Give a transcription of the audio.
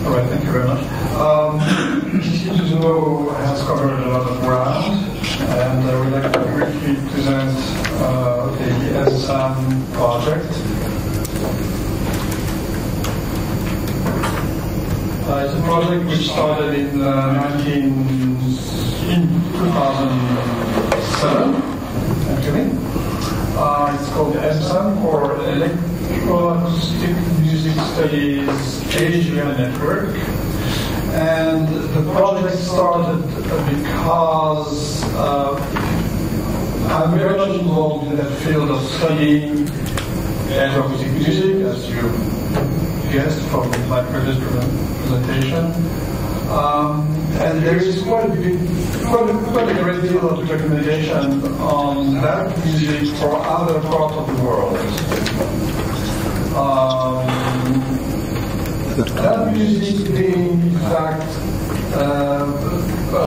All right, thank you very much. GC2 has covered a lot of ground, and I would like to briefly present the SSM project. It's a project which started in 2007, actually. It's called SSM, or Electroacoustic Music Studies Asia Network. And the project started because I'm very much involved in the field of studying electroacoustic music, as you guessed from my previous presentation. And there is quite a great deal of documentation on that music for other parts of the world. That music